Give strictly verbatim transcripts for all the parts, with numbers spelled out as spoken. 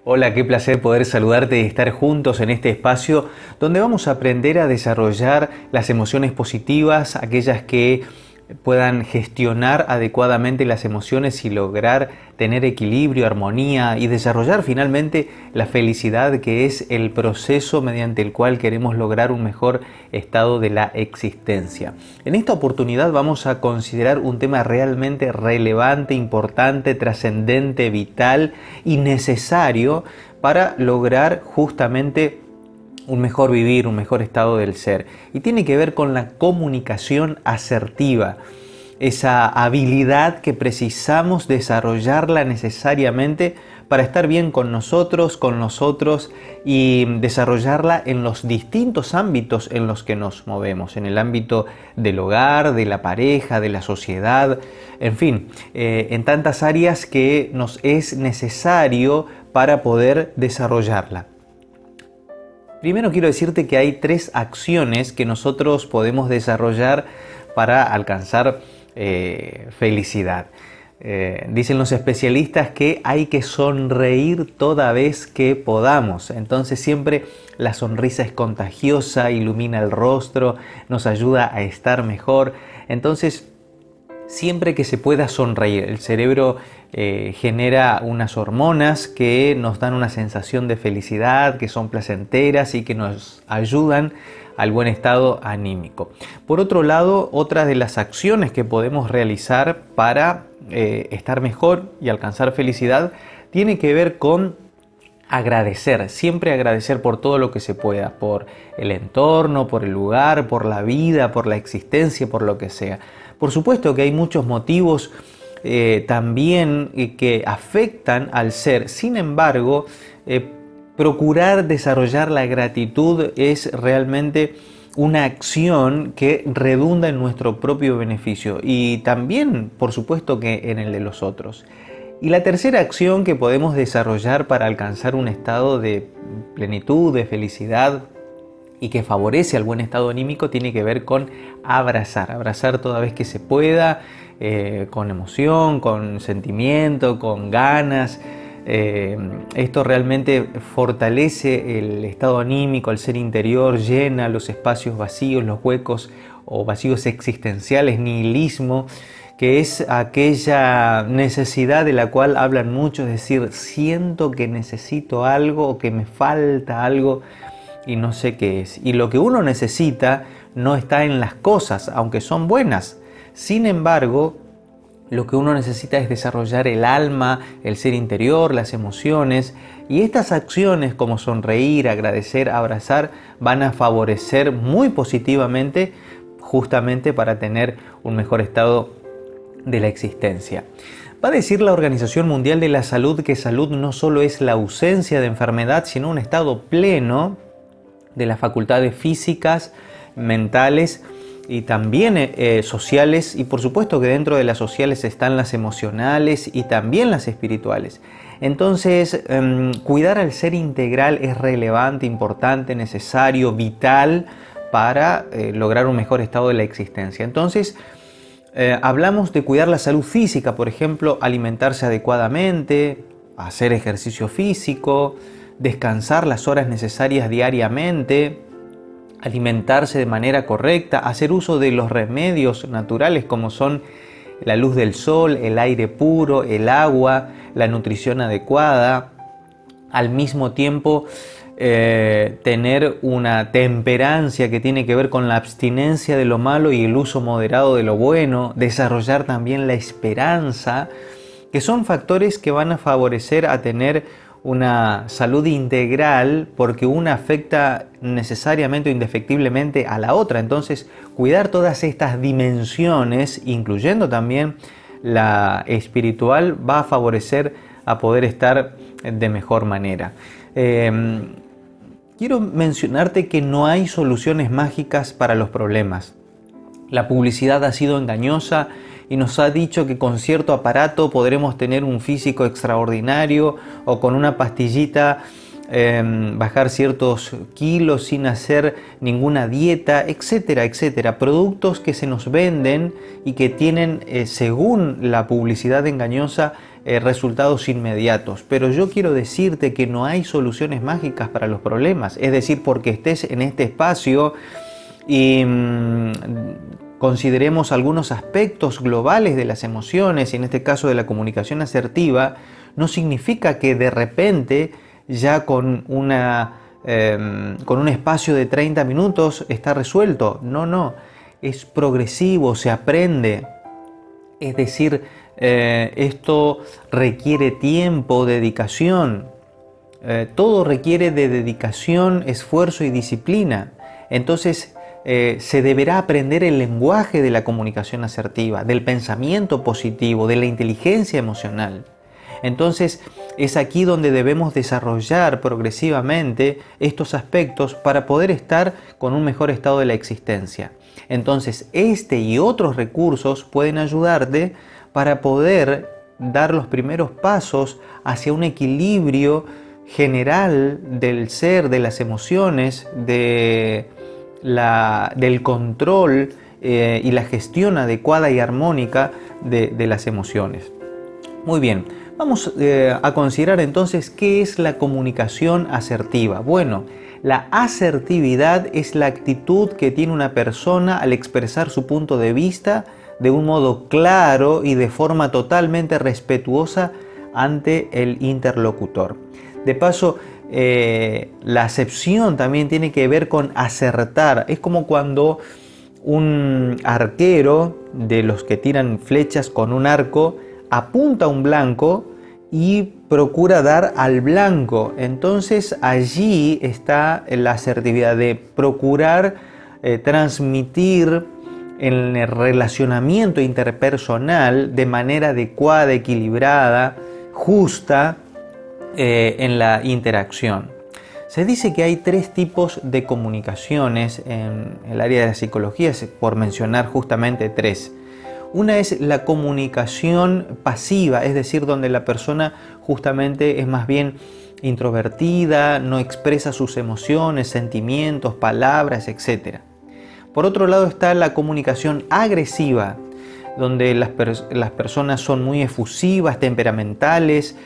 Hola, qué placer poder saludarte y estar juntos en este espacio donde vamos a aprender a desarrollar las emociones positivas, aquellas que puedan gestionar adecuadamente las emociones y lograr tener equilibrio, armonía y desarrollar finalmente la felicidad, que es el proceso mediante el cual queremos lograr un mejor estado de la existencia. En esta oportunidad vamos a considerar un tema realmente relevante, importante, trascendente, vital y necesario para lograr justamente un mejor vivir, un mejor estado del ser. Y tiene que ver con la comunicación asertiva, esa habilidad que precisamos desarrollarla necesariamente para estar bien con nosotros, con nosotros y desarrollarla en los distintos ámbitos en los que nos movemos, en el ámbito del hogar, de la pareja, de la sociedad, en fin, eh, en tantas áreas que nos es necesario para poder desarrollarla. Primero quiero decirte que hay tres acciones que nosotros podemos desarrollar para alcanzar eh, felicidad. Eh, dicen los especialistas que hay que sonreír toda vez que podamos. Entonces siempre la sonrisa es contagiosa, ilumina el rostro, nos ayuda a estar mejor. Entonces siempre que se pueda sonreír, el cerebro eh, genera unas hormonas que nos dan una sensación de felicidad, que son placenteras y que nos ayudan al buen estado anímico. Por otro lado, otra de las acciones que podemos realizar para eh, estar mejor y alcanzar felicidad tiene que ver con agradecer, siempre agradecer por todo lo que se pueda, por el entorno, por el lugar, por la vida, por la existencia, por lo que sea. Por supuesto que hay muchos motivos eh, también eh, que afectan al ser. Sin embargo, eh, procurar desarrollar la gratitud es realmente una acción que redunda en nuestro propio beneficio y también, por supuesto, que en el de los otros. Y la tercera acción que podemos desarrollar para alcanzar un estado de plenitud, de felicidad y que favorece al buen estado anímico tiene que ver con abrazar, abrazar toda vez que se pueda, eh, con emoción, con sentimiento, con ganas. Eh, esto realmente fortalece el estado anímico, el ser interior, llena los espacios vacíos, los huecos o vacíos existenciales, nihilismo, que es aquella necesidad de la cual hablan muchos, es decir, siento que necesito algo o que me falta algo y no sé qué es. Y lo que uno necesita no está en las cosas, aunque son buenas. Sin embargo, lo que uno necesita es desarrollar el alma, el ser interior, las emociones. Y estas acciones como sonreír, agradecer, abrazar, van a favorecer muy positivamente justamente para tener un mejor estado de la existencia. Va a decir la Organización Mundial de la Salud que salud no solo es la ausencia de enfermedad, sino un estado pleno de las facultades físicas, mentales y también eh, sociales, y por supuesto que dentro de las sociales están las emocionales y también las espirituales. Entonces, eh, cuidar al ser integral es relevante, importante, necesario, vital para eh, lograr un mejor estado de la existencia. Entonces, eh, hablamos de cuidar la salud física, por ejemplo, alimentarse adecuadamente, hacer ejercicio físico, descansar las horas necesarias diariamente, alimentarse de manera correcta, hacer uso de los remedios naturales como son la luz del sol, el aire puro, el agua, la nutrición adecuada. Al mismo tiempo, eh, tener una temperancia que tiene que ver con la abstinencia de lo malo y el uso moderado de lo bueno, desarrollar también la esperanza, que son factores que van a favorecer a tener una salud integral porque una afecta necesariamente o indefectiblemente a la otra. Entonces, cuidar todas estas dimensiones, incluyendo también la espiritual, va a favorecer a poder estar de mejor manera. Eh, quiero mencionarte que no hay soluciones mágicas para los problemas. La publicidad ha sido engañosa y nos ha dicho que con cierto aparato podremos tener un físico extraordinario o con una pastillita eh, bajar ciertos kilos sin hacer ninguna dieta, etcétera, etcétera. Productos que se nos venden y que tienen, eh, según la publicidad engañosa, eh, resultados inmediatos. Pero yo quiero decirte que no hay soluciones mágicas para los problemas. Es decir, porque estés en este espacio y mmm, consideremos algunos aspectos globales de las emociones, y en este caso de la comunicación asertiva, no significa que de repente ya con, una, eh, con un espacio de treinta minutos está resuelto. No, no, es progresivo, se aprende. Es decir, eh, esto requiere tiempo, dedicación. Eh, todo requiere de dedicación, esfuerzo y disciplina. Entonces, Eh, se deberá aprender el lenguaje de la comunicación asertiva, del pensamiento positivo, de la inteligencia emocional. Entonces, es aquí donde debemos desarrollar progresivamente estos aspectos para poder estar con un mejor estado de la existencia. Entonces, este y otros recursos pueden ayudarte para poder dar los primeros pasos hacia un equilibrio general del ser, de las emociones, de La, del control eh, y la gestión adecuada y armónica de, de las emociones. Muy bien, vamos eh, a considerar entonces qué es la comunicación asertiva. Bueno, la asertividad es la actitud que tiene una persona al expresar su punto de vista de un modo claro y de forma totalmente respetuosa ante el interlocutor. De paso, Eh, la acepción también tiene que ver con acertar. Es como cuando un arquero de los que tiran flechas con un arco apunta a un blanco y procura dar al blanco. Entonces allí está la asertividad de procurar eh, transmitir en el relacionamiento interpersonal de manera adecuada, equilibrada, justa, Eh, en la interacción. Se dice que hay tres tipos de comunicaciones en el área de la psicología, por mencionar justamente tres. Una es la comunicación pasiva, es decir, donde la persona justamente es más bien introvertida, no expresa sus emociones, sentimientos, palabras, etcétera. Por otro lado está la comunicación agresiva, donde las, pers las personas son muy efusivas, temperamentales,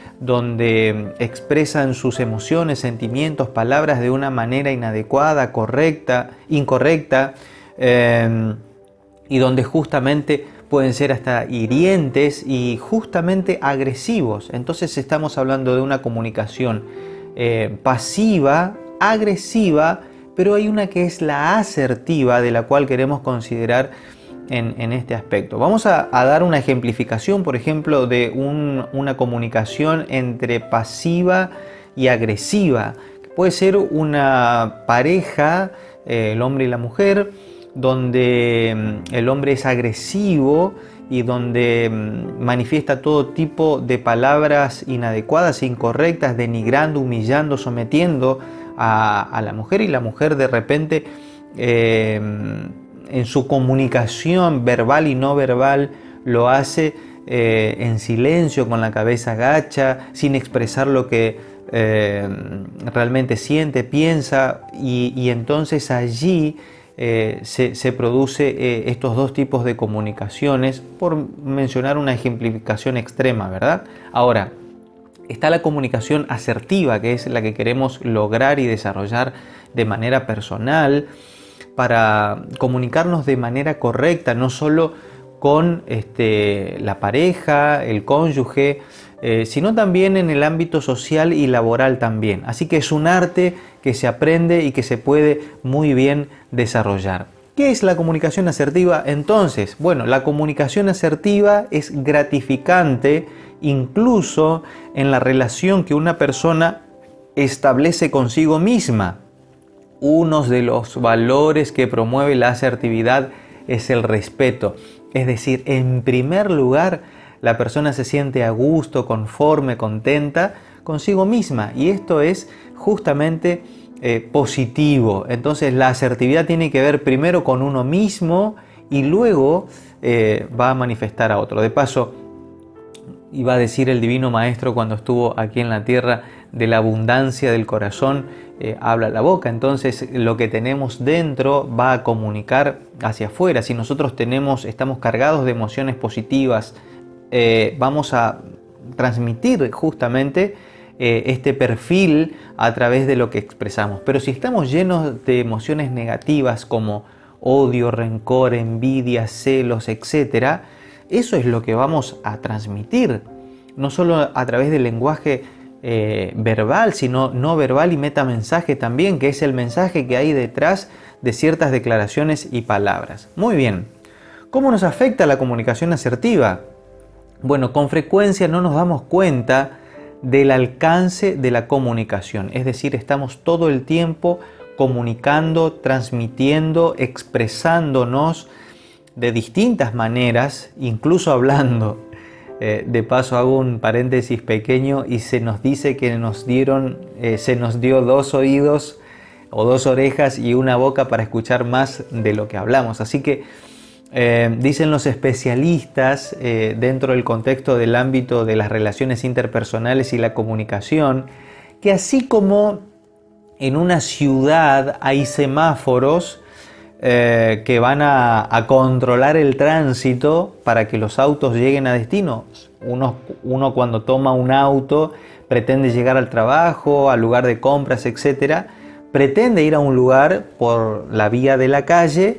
donde expresan sus emociones, sentimientos, palabras de una manera inadecuada, correcta, incorrecta, eh, y donde justamente pueden ser hasta hirientes y justamente agresivos. Entonces estamos hablando de una comunicación eh, pasiva, agresiva, pero hay una que es la asertiva, de la cual queremos considerar En, en este aspecto. Vamos a, a dar una ejemplificación, por ejemplo, de un, una comunicación entre pasiva y agresiva. Puede ser una pareja, eh, el hombre y la mujer, donde mm, el hombre es agresivo y donde mm, manifiesta todo tipo de palabras inadecuadas e incorrectas, denigrando, humillando, sometiendo a, a la mujer, y la mujer de repente eh, en su comunicación verbal y no verbal lo hace eh, en silencio, con la cabeza gacha, sin expresar lo que eh, realmente siente, piensa, y, y entonces allí eh, se, se produce eh, estos dos tipos de comunicaciones, por mencionar una ejemplificación extrema, ¿verdad? Ahora, está la comunicación asertiva, que es la que queremos lograr y desarrollar de manera personal, para comunicarnos de manera correcta, no solo con este, la pareja, el cónyuge, eh, sino también en el ámbito social y laboral también. Así que es un arte que se aprende y que se puede muy bien desarrollar. ¿Qué es la comunicación asertiva entonces? Bueno, la comunicación asertiva es gratificante incluso en la relación que una persona establece consigo misma. Uno de los valores que promueve la asertividad es el respeto. Es decir, en primer lugar, la persona se siente a gusto, conforme, contenta consigo misma. Y esto es justamente eh, positivo. Entonces, la asertividad tiene que ver primero con uno mismo y luego eh, va a manifestar a otro. De paso, iba a decir el Divino Maestro cuando estuvo aquí en la tierra, de la abundancia del corazón eh, habla la boca. Entonces lo que tenemos dentro va a comunicar hacia afuera. Si nosotros tenemos, estamos cargados de emociones positivas, eh, vamos a transmitir justamente eh, este perfil a través de lo que expresamos. Pero si estamos llenos de emociones negativas como odio, rencor, envidia, celos, etcétera, eso es lo que vamos a transmitir, no solo a través del lenguaje eh, verbal, sino no verbal y metamensaje también, que es el mensaje que hay detrás de ciertas declaraciones y palabras. Muy bien, ¿cómo nos afecta la comunicación asertiva? Bueno, con frecuencia no nos damos cuenta del alcance de la comunicación, es decir, estamos todo el tiempo comunicando, transmitiendo, expresándonos de distintas maneras, incluso hablando. Eh, de paso hago un paréntesis pequeño y se nos dice que nos dieron, eh, se nos dio dos oídos o dos orejas y una boca para escuchar más de lo que hablamos. Así que eh, dicen los especialistas eh, dentro del contexto del ámbito de las relaciones interpersonales y la comunicación, que así como en una ciudad hay semáforos eh, que van a, a controlar el tránsito para que los autos lleguen a destino. Uno, uno cuando toma un auto pretende llegar al trabajo, al lugar de compras, etcétera. Pretende ir a un lugar por la vía de la calle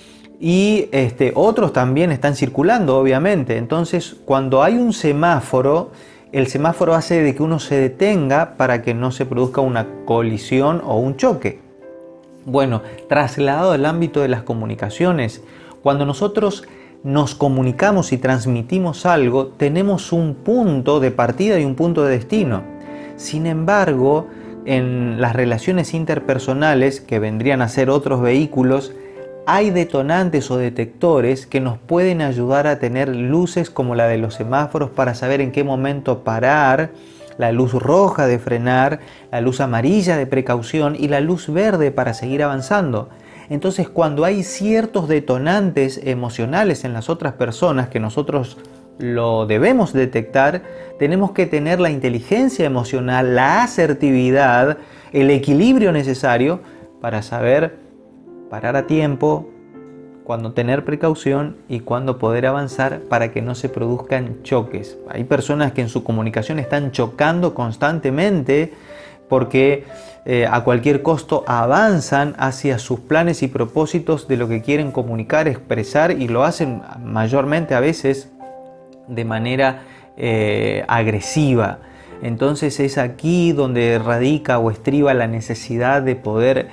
y este, otros también están circulando, obviamente. Entonces, cuando hay un semáforo, el semáforo hace de que uno se detenga para que no se produzca una colisión o un choque. Bueno, trasladado al ámbito de las comunicaciones, cuando nosotros nos comunicamos y transmitimos algo, tenemos un punto de partida y un punto de destino. Sin embargo, en las relaciones interpersonales, que vendrían a ser otros vehículos, hay detonantes o detectores que nos pueden ayudar a tener luces como la de los semáforos para saber en qué momento parar, la luz roja de frenar, la luz amarilla de precaución y la luz verde para seguir avanzando. Entonces, cuando hay ciertos detonantes emocionales en las otras personas que nosotros lo debemos detectar, tenemos que tener la inteligencia emocional, la asertividad, el equilibrio necesario para saber parar a tiempo, cuándo tener precaución y cuándo poder avanzar para que no se produzcan choques. Hay personas que en su comunicación están chocando constantemente porque eh, a cualquier costo avanzan hacia sus planes y propósitos de lo que quieren comunicar, expresar, y lo hacen mayormente a veces de manera eh, agresiva. Entonces es aquí donde radica o estriba la necesidad de poder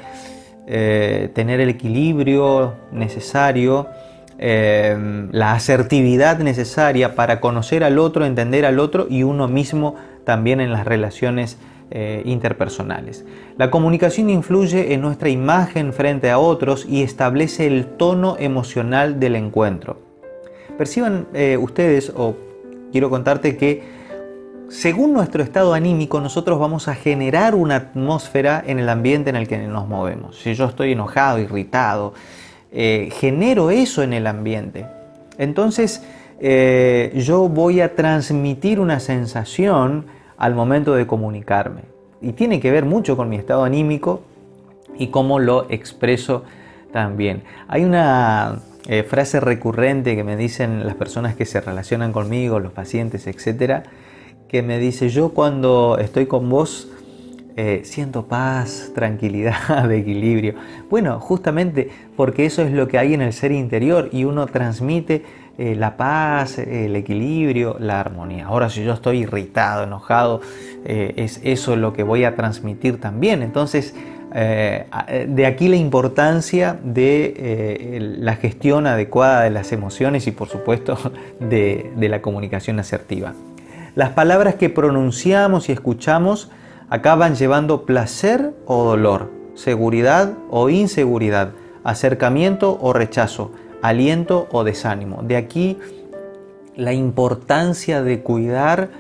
Eh, tener el equilibrio necesario, eh, la asertividad necesaria para conocer al otro, entender al otro y uno mismo también en las relaciones eh, interpersonales. La comunicación influye en nuestra imagen frente a otros y establece el tono emocional del encuentro. Perciban eh, ustedes, o quiero contarte que según nuestro estado anímico, nosotros vamos a generar una atmósfera en el ambiente en el que nos movemos. Si yo estoy enojado, irritado, eh, genero eso en el ambiente. Entonces, eh, yo voy a transmitir una sensación al momento de comunicarme. Y tiene que ver mucho con mi estado anímico y cómo lo expreso también. Hay una eh, frase recurrente que me dicen las personas que se relacionan conmigo, los pacientes, etcétera, que me dice: yo cuando estoy con vos eh, siento paz, tranquilidad, equilibrio. Bueno, justamente porque eso es lo que hay en el ser interior y uno transmite eh, la paz, el equilibrio, la armonía. Ahora, si yo estoy irritado, enojado, eh, es eso lo que voy a transmitir también. Entonces, eh, de aquí la importancia de eh, la gestión adecuada de las emociones y, por supuesto, de, de la comunicación asertiva. Las palabras que pronunciamos y escuchamos acaban llevando placer o dolor, seguridad o inseguridad, acercamiento o rechazo, aliento o desánimo. De aquí la importancia de cuidar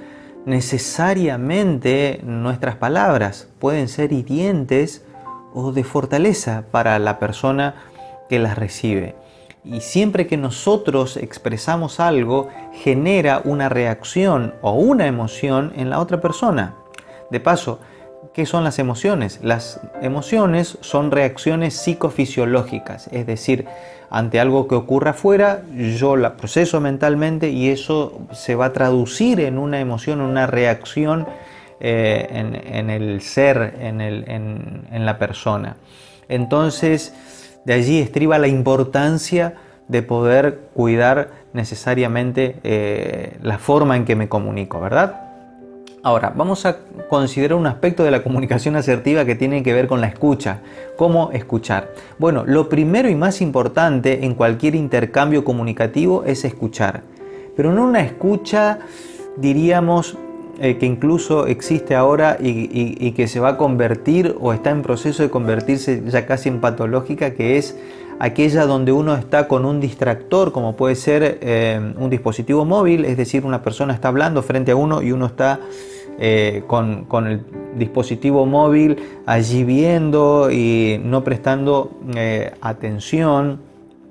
necesariamente nuestras palabras. Pueden ser hirientes o de fortaleza para la persona que las recibe. Y siempre que nosotros expresamos algo, genera una reacción o una emoción en la otra persona. De paso, ¿Qué son las emociones? Las emociones son reacciones psicofisiológicas, es decir, ante algo que ocurra afuera, yo la proceso mentalmente y eso se va a traducir en una emoción, una reacción eh, en, en el ser, en, el, en, en la persona. Entonces, de allí estriba la importancia de poder cuidar necesariamente eh, la forma en que me comunico, ¿verdad? Ahora, vamos a considerar un aspecto de la comunicación asertiva que tiene que ver con la escucha. ¿Cómo escuchar? Bueno, lo primero y más importante en cualquier intercambio comunicativo es escuchar. Pero no una escucha, diríamos, eh, que incluso existe ahora y, y, y que se va a convertir o está en proceso de convertirse ya casi en patológica, que es aquella donde uno está con un distractor, como puede ser eh, un dispositivo móvil, es decir, una persona está hablando frente a uno y uno está eh, con, con el dispositivo móvil allí viendo y no prestando eh, atención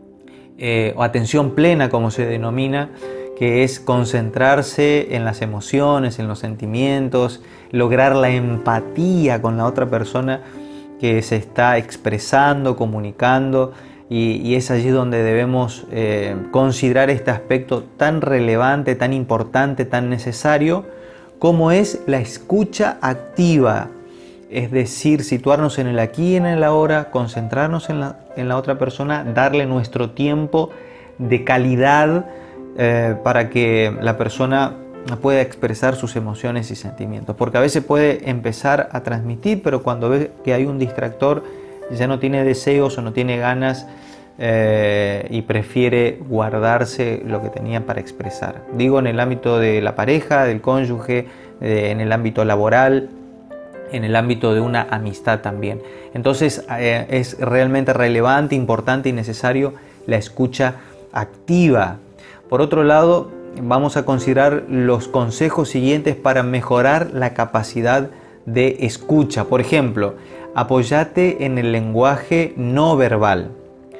eh, o atención plena, como se denomina, que es concentrarse en las emociones, en los sentimientos, lograr la empatía con la otra persona que se está expresando, comunicando. Y, y es allí donde debemos eh, considerar este aspecto tan relevante, tan importante, tan necesario, como es la escucha activa. Es decir, situarnos en el aquí y en el ahora, concentrarnos en la, en la otra persona, darle nuestro tiempo de calidad eh, para que la persona pueda expresar sus emociones y sentimientos. Porque a veces puede empezar a transmitir, pero cuando ve que hay un distractor, ya no tiene deseos o no tiene ganas eh, y prefiere guardarse lo que tenía para expresar. Digo en el ámbito de la pareja, del cónyuge, eh, en el ámbito laboral, en el ámbito de una amistad también. Entonces eh, es realmente relevante, importante y necesario la escucha activa. Por otro lado, vamos a considerar los consejos siguientes para mejorar la capacidad de escucha. Por ejemplo, apóyate en el lenguaje no verbal.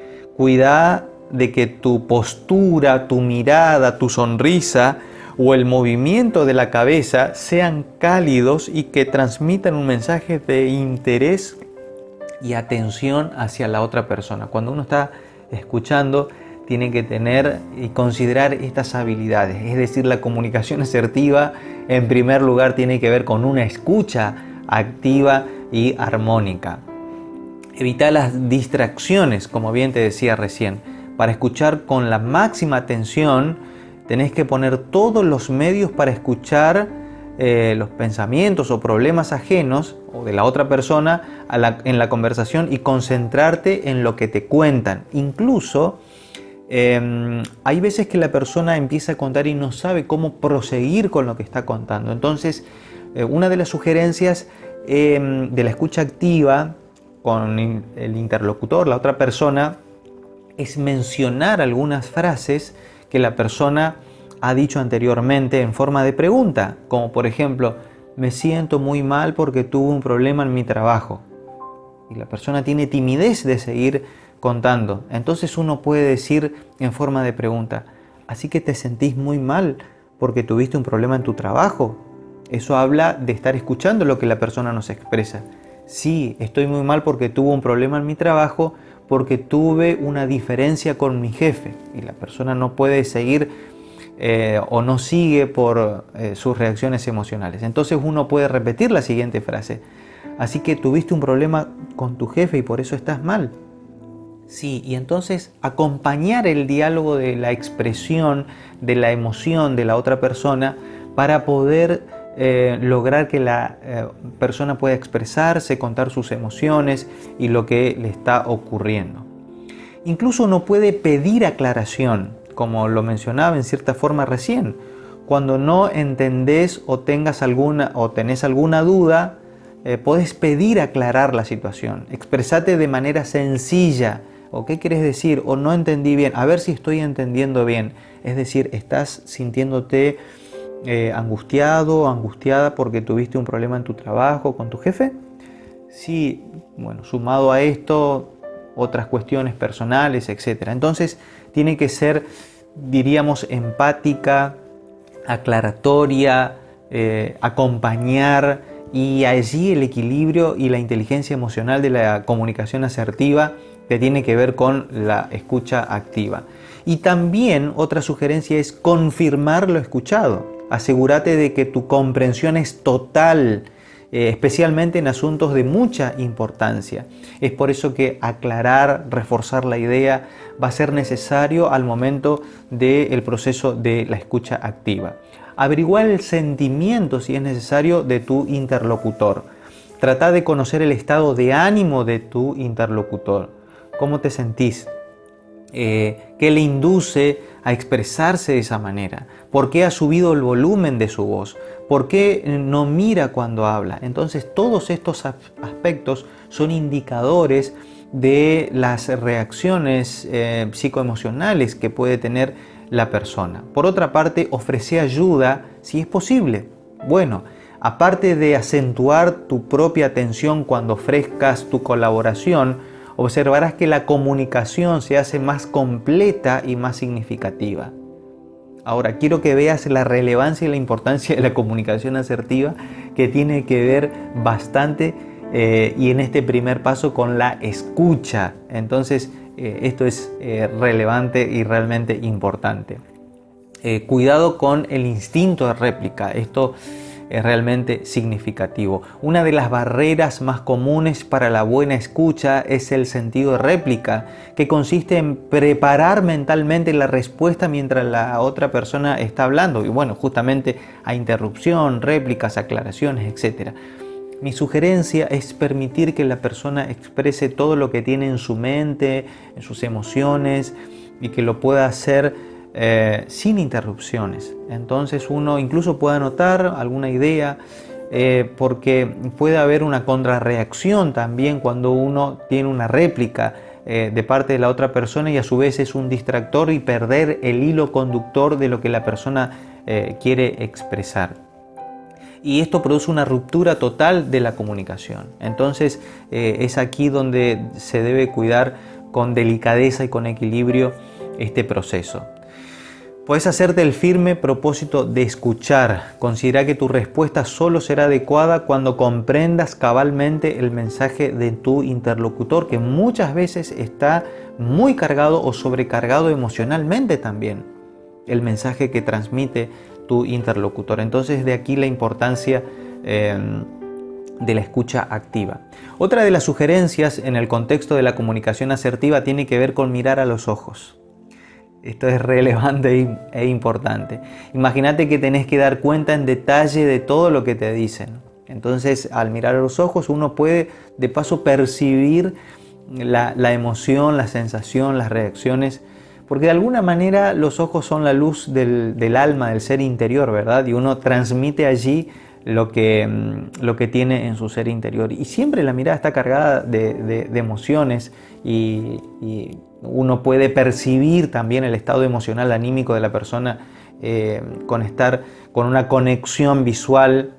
Cuida de que tu postura, tu mirada, tu sonrisa o el movimiento de la cabeza sean cálidos y que transmitan un mensaje de interés y atención hacia la otra persona. Cuando uno está escuchando, tiene que tener y considerar estas habilidades. Es decir, la comunicación asertiva, en primer lugar, tiene que ver con una escucha activa y armónica. Evita las distracciones, como bien te decía recién. Para escuchar con la máxima atención, tenés que poner todos los medios para escuchar eh, los pensamientos o problemas ajenos o de la otra persona a la, en la conversación y concentrarte en lo que te cuentan. Incluso eh, hay veces que la persona empieza a contar y no sabe cómo proseguir con lo que está contando. Entonces, eh, una de las sugerencias eh, de la escucha activa con el interlocutor, la otra persona, es mencionar algunas frases que la persona ha dicho anteriormente en forma de pregunta, como por ejemplo, me siento muy mal porque tuve un problema en mi trabajo. Y la persona tiene timidez de seguir contando. Entonces uno puede decir en forma de pregunta, ¿así que te sentís muy mal porque tuviste un problema en tu trabajo? Eso habla de estar escuchando lo que la persona nos expresa. Sí, estoy muy mal porque tuve un problema en mi trabajo, porque tuve una diferencia con mi jefe. Y la persona no puede seguir eh, o no sigue por eh, sus reacciones emocionales. Entonces uno puede repetir la siguiente frase. Así que tuviste un problema con tu jefe y por eso estás mal. Sí, y entonces acompañar el diálogo de la expresión, de la emoción de la otra persona para poder eh, lograr que la eh, persona pueda expresarse, contar sus emociones y lo que le está ocurriendo. Incluso uno puede pedir aclaración, como lo mencionaba en cierta forma recién. Cuando no entendés o tengas alguna o tenés alguna duda, eh, podés pedir aclarar la situación. Expresate de manera sencilla. ¿O qué quieres decir? O no entendí bien. A ver si estoy entendiendo bien. Es decir, estás sintiéndote eh, angustiado o angustiada porque tuviste un problema en tu trabajo con tu jefe. Sí, bueno, sumado a esto, otras cuestiones personales, etcétera. Entonces, tiene que ser, diríamos, empática, aclaratoria, eh, acompañar Y allí el equilibrio y la inteligencia emocional de la comunicación asertiva que tiene que ver con la escucha activa. Y también otra sugerencia es confirmar lo escuchado. Asegúrate de que tu comprensión es total, eh, especialmente en asuntos de mucha importancia. Es por eso que aclarar, reforzar la idea va a ser necesario al momento del proceso de la escucha activa. Averiguar el sentimiento, si es necesario, de tu interlocutor. Trata de conocer el estado de ánimo de tu interlocutor. ¿Cómo te sentís? Eh, ¿Qué le induce a expresarse de esa manera? ¿Por qué ha subido el volumen de su voz? ¿Por qué no mira cuando habla? Entonces, todos estos aspectos son indicadores de las reacciones eh, psicoemocionales que puede tener la persona. Por otra parte, ofrece ayuda si es posible. Bueno, aparte de acentuar tu propia atención cuando ofrezcas tu colaboración, observarás que la comunicación se hace más completa y más significativa. Ahora, quiero que veas la relevancia y la importancia de la comunicación asertiva, que tiene que ver bastante eh, y en este primer paso con la escucha. Entonces, eh, esto es eh, relevante y realmente importante. Eh, cuidado con el instinto de réplica. Esto es realmente significativo. Una de las barreras más comunes para la buena escucha es el sentido de réplica, que consiste en preparar mentalmente la respuesta mientras la otra persona está hablando. Y bueno, justamente a interrupción, réplicas, aclaraciones, etcétera. Mi sugerencia es permitir que la persona exprese todo lo que tiene en su mente, en sus emociones, y que lo pueda hacer Eh, sin interrupciones. Entonces uno incluso puede anotar alguna idea eh, porque puede haber una contrarreacción también cuando uno tiene una réplica eh, de parte de la otra persona y a su vez es un distractor y perder el hilo conductor de lo que la persona eh, quiere expresar. Y esto produce una ruptura total de la comunicación. Entonces eh, es aquí donde se debe cuidar con delicadeza y con equilibrio este proceso. Puedes hacerte el firme propósito de escuchar. Considera que tu respuesta solo será adecuada cuando comprendas cabalmente el mensaje de tu interlocutor, que muchas veces está muy cargado o sobrecargado emocionalmente también, el mensaje que transmite tu interlocutor. Entonces, de aquí la importancia eh, de la escucha activa. Otra de las sugerencias en el contexto de la comunicación asertiva tiene que ver con mirar a los ojos. Esto es relevante e importante. Imagínate que tenés que dar cuenta en detalle de todo lo que te dicen. Entonces, al mirar a los ojos, uno puede de paso percibir la, la emoción, la sensación, las reacciones, porque de alguna manera los ojos son la luz del, del alma, del ser interior, ¿verdad? Y uno transmite allí lo que, lo que tiene en su ser interior. Y siempre la mirada está cargada de, de, de emociones y, y uno puede percibir también el estado emocional, anímico de la persona eh, con estar con una conexión visual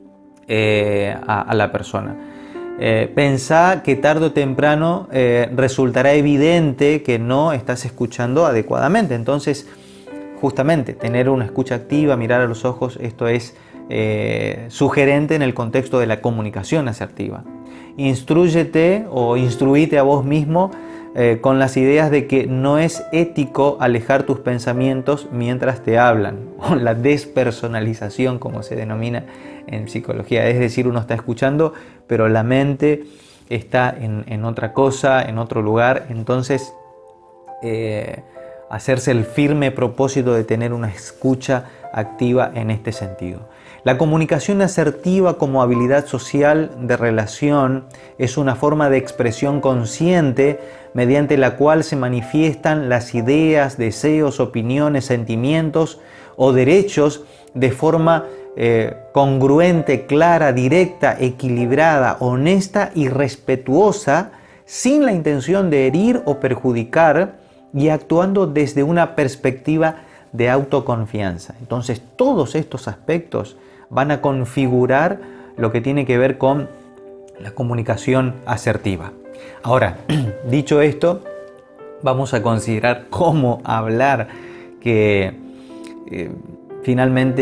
eh, a, a la persona. Eh, pensá que tarde o temprano eh, resultará evidente que no estás escuchando adecuadamente. Entonces, justamente, tener una escucha activa, mirar a los ojos, esto es eh, sugerente en el contexto de la comunicación asertiva. Instrúyete o instruíte a vos mismo Eh, con las ideas de que no es ético alejar tus pensamientos mientras te hablan, o la despersonalización, como se denomina en psicología. Es decir, uno está escuchando, pero la mente está en, en otra cosa, en otro lugar. Entonces, eh, hacerse el firme propósito de tener una escucha activa en este sentido. La comunicación asertiva como habilidad social de relación es una forma de expresión consciente mediante la cual se manifiestan las ideas, deseos, opiniones, sentimientos o derechos de forma eh, congruente, clara, directa, equilibrada, honesta y respetuosa, sin la intención de herir o perjudicar y actuando desde una perspectiva de autoconfianza. Entonces, todos estos aspectos van a configurar lo que tiene que ver con la comunicación asertiva. Ahora, dicho esto, vamos a considerar cómo hablar, que eh, finalmente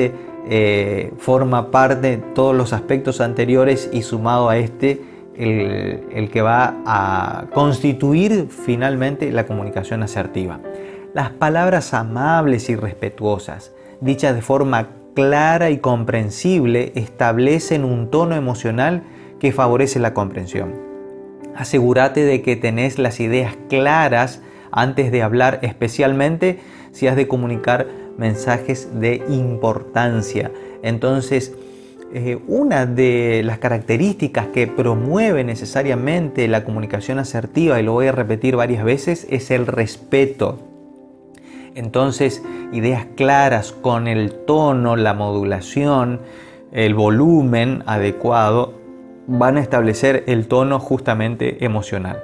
eh, forma parte de todos los aspectos anteriores y sumado a este, el, el que va a constituir finalmente la comunicación asertiva. Las palabras amables y respetuosas, dichas de forma clara y comprensible, establecen un tono emocional que favorece la comprensión. Asegúrate de que tenés las ideas claras antes de hablar, especialmente si has de comunicar mensajes de importancia. Entonces, eh, una de las características que promueve necesariamente la comunicación asertiva, y lo voy a repetir varias veces, es el respeto. Entonces, ideas claras con el tono, la modulación, el volumen adecuado van a establecer el tono justamente emocional.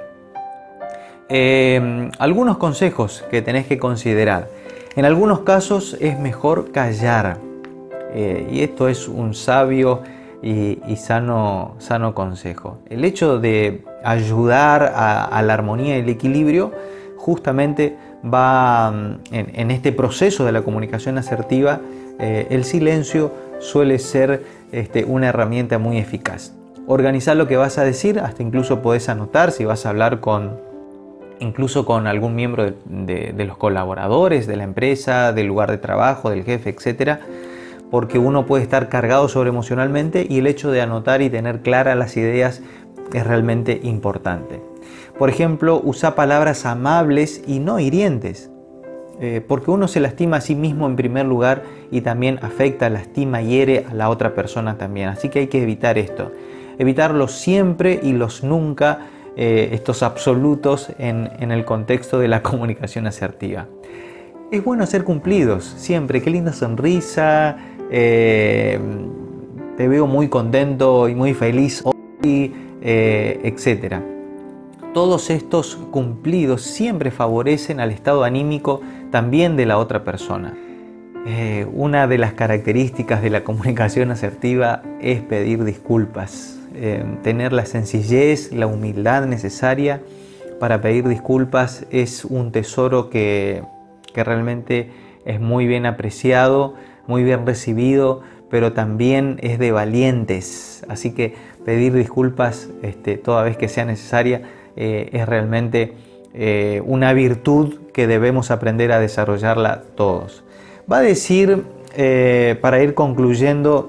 Eh, algunos consejos que tenés que considerar. En algunos casos es mejor callar. Eh, y esto es un sabio y, y sano, sano consejo. El hecho de ayudar a, a la armonía y el equilibrio justamente va en, en este proceso de la comunicación asertiva. Eh, el silencio suele ser este, una herramienta muy eficaz. Organizar lo que vas a decir, hasta incluso podés anotar si vas a hablar con, incluso con algún miembro de, de, de los colaboradores de la empresa, del lugar de trabajo, del jefe, etcétera, porque uno puede estar cargado sobre emocionalmente y el hecho de anotar y tener claras las ideas es realmente importante. Por ejemplo, usa palabras amables y no hirientes, eh, porque uno se lastima a sí mismo en primer lugar y también afecta, lastima, hiere a la otra persona también. Así que hay que evitar esto. Evitar los siempre y los nunca, eh, estos absolutos en, en el contexto de la comunicación asertiva. Es bueno hacer cumplidos siempre. Qué linda sonrisa, eh, te veo muy contento y muy feliz hoy, eh, etcétera. Todos estos cumplidos siempre favorecen al estado anímico también de la otra persona. Eh, una de las características de la comunicación asertiva es pedir disculpas, eh, tener la sencillez, la humildad necesaria para pedir disculpas es un tesoro que, que realmente es muy bien apreciado, muy bien recibido, pero también es de valientes. Así que pedir disculpas este, toda vez que sea necesaria Eh, es realmente eh, una virtud que debemos aprender a desarrollarla todos. Va a decir, eh, para ir concluyendo,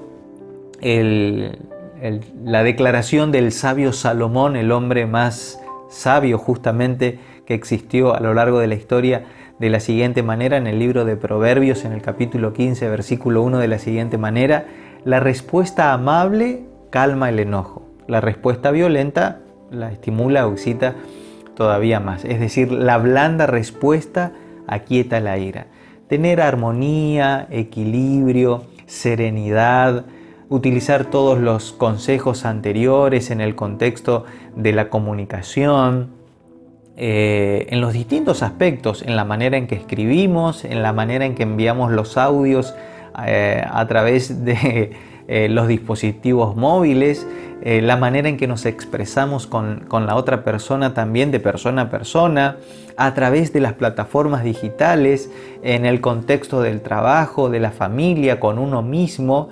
el, el, la declaración del sabio Salomón, el hombre más sabio justamente que existió a lo largo de la historia, de la siguiente manera, en el libro de Proverbios, en el capítulo quince, versículo uno, de la siguiente manera: la respuesta amable calma el enojo, la respuesta violenta la estimula o excita todavía más. Es decir, la blanda respuesta aquieta la ira. Tener armonía, equilibrio, serenidad, utilizar todos los consejos anteriores en el contexto de la comunicación, eh, en los distintos aspectos, en la manera en que escribimos, en la manera en que enviamos los audios eh, a través de eh, los dispositivos móviles, Eh, la manera en que nos expresamos con, con la otra persona también, de persona a persona, a través de las plataformas digitales, en el contexto del trabajo, de la familia, con uno mismo,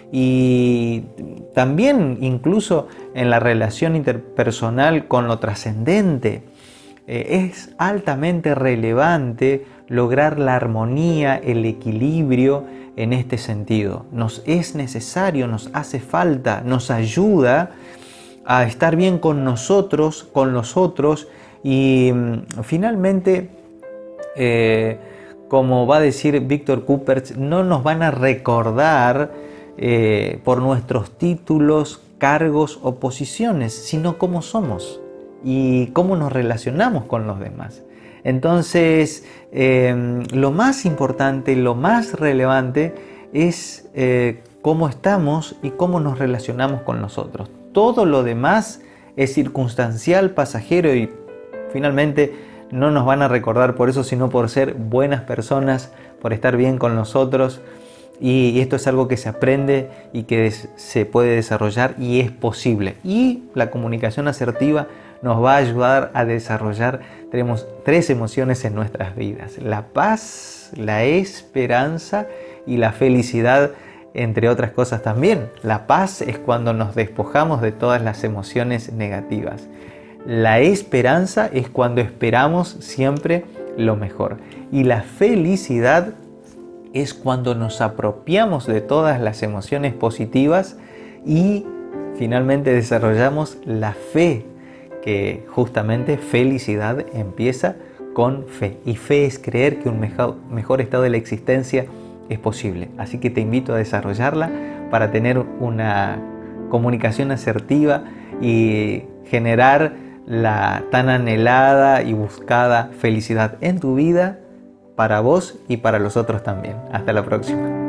y también incluso en la relación interpersonal con lo trascendente. Eh, es altamente relevante lograr la armonía, el equilibrio en este sentido. Nos es necesario, nos hace falta, nos ayuda a estar bien con nosotros, con los otros y finalmente, eh, como va a decir Víctor Kupperts, no nos van a recordar eh, por nuestros títulos, cargos o posiciones, sino cómo somos y cómo nos relacionamos con los demás. Entonces, eh, lo más importante, lo más relevante es eh, cómo estamos y cómo nos relacionamos con nosotros. Todo lo demás es circunstancial, pasajero y finalmente no nos van a recordar por eso, sino por ser buenas personas, por estar bien con nosotros. Y esto es algo que se aprende y que se puede desarrollar y es posible. Y la comunicación asertiva nos va a ayudar a desarrollar, tenemos tres emociones en nuestras vidas: la paz, la esperanza y la felicidad entre otras cosas también. La paz es cuando nos despojamos de todas las emociones negativas. La esperanza es cuando esperamos siempre lo mejor. Y la felicidad es cuando nos apropiamos de todas las emociones positivas y finalmente desarrollamos la fe, que justamente felicidad empieza con fe. Y fe es creer que un mejor, mejor estado de la existencia es posible. Así que te invito a desarrollarla para tener una comunicación asertiva y generar la tan anhelada y buscada felicidad en tu vida, para vos y para los otros también. Hasta la próxima.